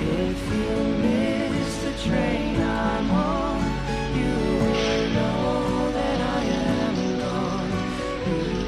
If you miss the train I'm on, you will know that I am gone. You